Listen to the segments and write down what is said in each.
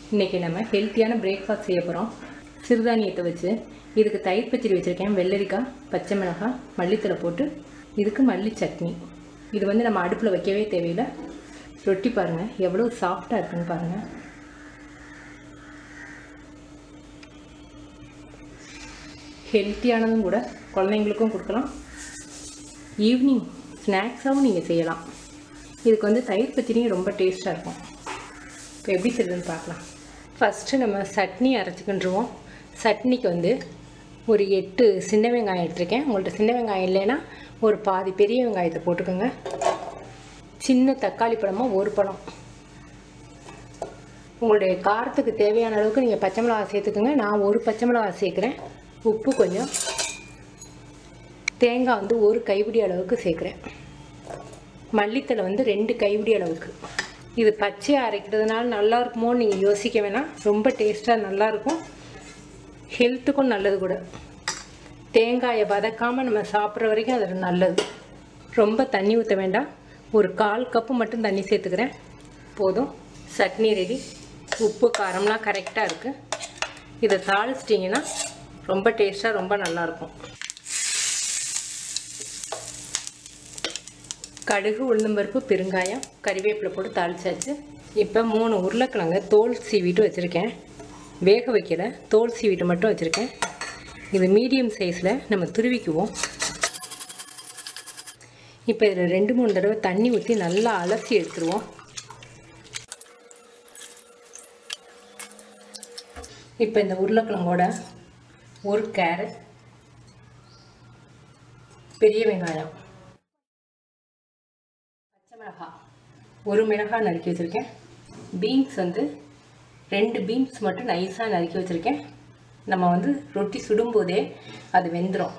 இன்றைக்கி நம்ம ஹெல்த்தியான பிரேக்ஃபாஸ்ட் செய்ய போகிறோம். சிறுதானியத்தை வச்சு இதுக்கு தயிர் பச்சடி வச்சுருக்கேன். வெள்ளரிக்காய், பச்சை மிளகாய், மல்லித்தலை போட்டு இதுக்கு மல்லி சட்னி. இது வந்து நம்ம அடுப்பில் வைக்கவே தேவையில்லை. ரொட்டி பாருங்கள் எவ்வளோ சாஃப்டாக இருக்குன்னு பாருங்கள். ஹெல்த்தியானதும் கூட, குழந்தைங்களுக்கும் கொடுக்கலாம். ஈவினிங் ஸ்நாக்ஸாகவும் நீங்கள் செய்யலாம். இதுக்கு வந்து தயிர் பச்சடியும் ரொம்ப டேஸ்ட்டாக இருக்கும். இப்போ எப்படி செய்யுதுன்னு பார்க்கலாம். ஃபஸ்ட்டு நம்ம சட்னி அரைச்சிக்கிட்டுருவோம். சட்னிக்கு வந்து ஒரு 8 சின்ன வெங்காயம் எடுத்துருக்கேன். உங்கள்கிட்ட சின்ன வெங்காயம் இல்லைன்னா ஒரு பாதி பெரிய வெங்காயத்தை போட்டுக்கோங்க. சின்ன தக்காளி பழமாக 1 பழம். உங்களுடைய காரத்துக்கு தேவையான அளவுக்கு நீங்கள் பச்சை மிளகா சேர்த்துக்கோங்க. நான் 1 பச்சை மிளகா சேர்க்குறேன். உப்பு கொஞ்சம், தேங்காய் வந்து 1 கைப்பிடி அளவுக்கு சேர்க்குறேன். மல்லித்தலை வந்து 2 கைப்பிடி அளவுக்கு. இது பச்சையாக அரைக்கிறதுனால நல்லா இருக்குமோன்னு நீங்கள் யோசிக்க வேணாம். ரொம்ப டேஸ்ட்டாக நல்லாயிருக்கும், ஹெல்த்துக்கும் நல்லது கூட. தேங்காயை வதக்காமல் நம்ம சாப்பிட்ற வரைக்கும் அது நல்லது. ரொம்ப தண்ணி ஊற்ற வேண்டாம். ஒரு 1/4 கப்பு மட்டும் தண்ணி சேர்த்துக்கிறேன், போதும். சட்னி ரெடி. உப்பு காரம்லாம் கரெக்டாக இருக்குது. இதை தாளிச்சிட்டிங்கன்னா ரொம்ப டேஸ்ட்டாக ரொம்ப நல்லாயிருக்கும். கடுகு, உளுந்தம்பருப்பு, பெருங்காயம், கறிவேப்பிலை போட்டு தாளிச்சாச்சு. இப்போ 3 உருளைக்கிழங்கு தோல் சீவிட்டு வச்சுருக்கேன். வேக வைக்கல, தோல் சீவிட்டு மட்டும் வச்சுருக்கேன். இது மீடியம் சைஸில் நம்ம துருவிக்குவோம். இப்போ இதில் 2-3 தடவை தண்ணி ஊற்றி நல்லா அலசி எடுத்துருவோம். இப்போ இந்த உருளைக்கிழங்கோட 1 கேரட், பெரிய வெங்காயம், பச்சை மிளகாய், 1 மிளகாய் நறுக்கி வச்சுருக்கேன். பீன்ஸ் வந்து 2 பீன்ஸ் மட்டும் நைஸாக நறுக்கி வச்சுருக்கேன். நம்ம வந்து ரொட்டி சுடும்போதே அது வெந்துடும்.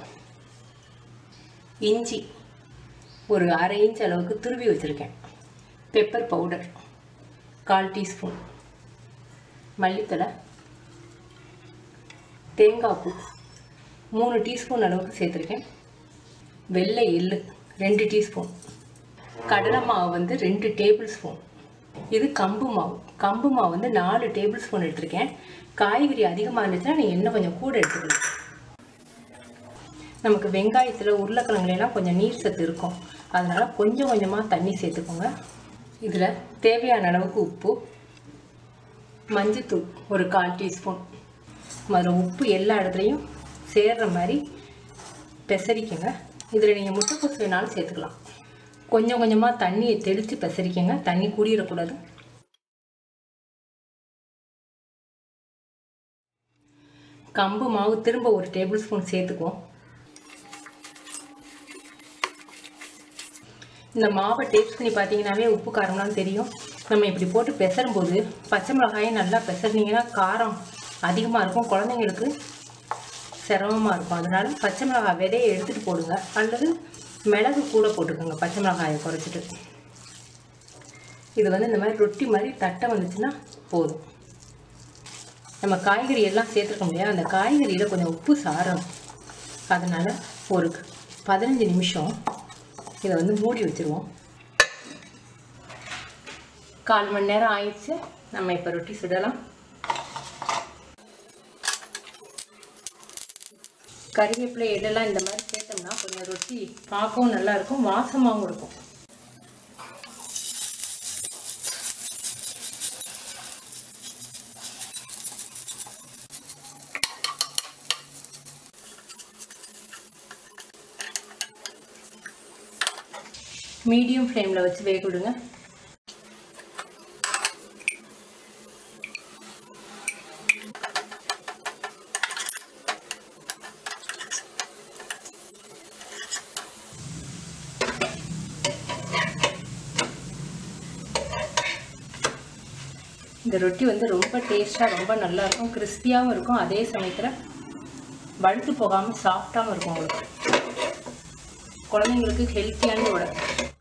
இஞ்சி ஒரு 1/2 இன்ச் அளவுக்கு துருவி வச்சுருக்கேன். Pepper powder 1/4 teaspoon. மல்லித்தலை, தேங்காய் பூ 3 டீஸ்பூன் அளவுக்கு சேர்த்துருக்கேன். வெள்ளை எள்ளு 2 டீஸ்பூன். கடலை மாவு வந்து 2 டேபிள் ஸ்பூன். இது கம்பு மாவு. கம்பு மாவு வந்து 4 டேபிள் ஸ்பூன் எடுத்திருக்கேன். காய்கறி அதிகமாக இருந்துச்சுன்னா நீங்கள் இன்னும் கொஞ்சம் கூட எடுத்துக்கலாம். நமக்கு வெங்காயத்தில் உருளைக்கிழங்குலாம் கொஞ்சம் நீர் சத்து இருக்கும், அதனால் கொஞ்சம் கொஞ்சமாக தண்ணி சேர்த்துக்கோங்க. இதில் தேவையான அளவுக்கு உப்பு, மஞ்சத்தூள் ஒரு 1/4 டீஸ்பூன். அதில் உப்பு எல்லா இடத்துலையும் சேர்கிற மாதிரி பெசரிக்கங்க. இதில் நீங்கள் முட்டைக்கோஸ் வேணாலும் சேர்த்துக்கலாம். கொஞ்சம் கொஞ்சமாக தண்ணியை தெளித்து பெசரிக்கங்க, தண்ணி கூடிடக்கூடாது. கம்பு மாவு திரும்ப 1 டேபிள் ஸ்பூன் சேர்த்துக்குவோம். இந்த மாவை டேஸ்ட் பண்ணி பார்த்தீங்கன்னாவே உப்பு காரம்லாம் தெரியும். நம்ம இப்படி போட்டு பெசரும்போது பச்சை மிளகாயை நல்லா பெசரினீங்கன்னா காரம் அதிகமாக இருக்கும், குழந்தைங்களுக்கு சிரமமாக இருக்கும். அதனால பச்சை மிளகாய் விதையை எடுத்துகிட்டு போடுங்க, அல்லது மிளகு கூட போட்டுக்கோங்க, பச்சை மிளகாயை குறைச்சிட்டு. இது வந்து இந்த மாதிரி ரொட்டி மாதிரி தட்டை வந்துச்சுன்னா போதும். நம்ம காய்கறி எல்லாம் சேர்த்துருக்க முடியாது, அந்த காய்கறியில் கொஞ்சம் உப்பு சாரம். அதனால் ஒரு 15 நிமிஷம் இதை வந்து மூடி வச்சுருவோம். 1/4 மணி நேரம் ஆயிடுச்சு. நம்ம இப்போ ரொட்டி சுடலாம். கறிவேப்பிலை எல்லாம் இந்த மாதிரி சேர்த்தோம்னா கொஞ்சம் ரொட்டி பார்க்கவும் நல்லாயிருக்கும், வாசமாகவும் இருக்கும். மீடியம் ஃப்ளேமில் வச்சு வேக விடுங்க. இந்த ரொட்டி வந்து ரொம்ப டேஸ்ட்டாக ரொம்ப நல்லாயிருக்கும், கிறிஸ்பியாகவும் இருக்கும், அதே சமயத்தில் வழுத்து போகாமல் சாஃப்டாகவும் இருக்கும். உங்களுக்கு குழந்தைங்களுக்கு ஹெல்த்தியான கூட.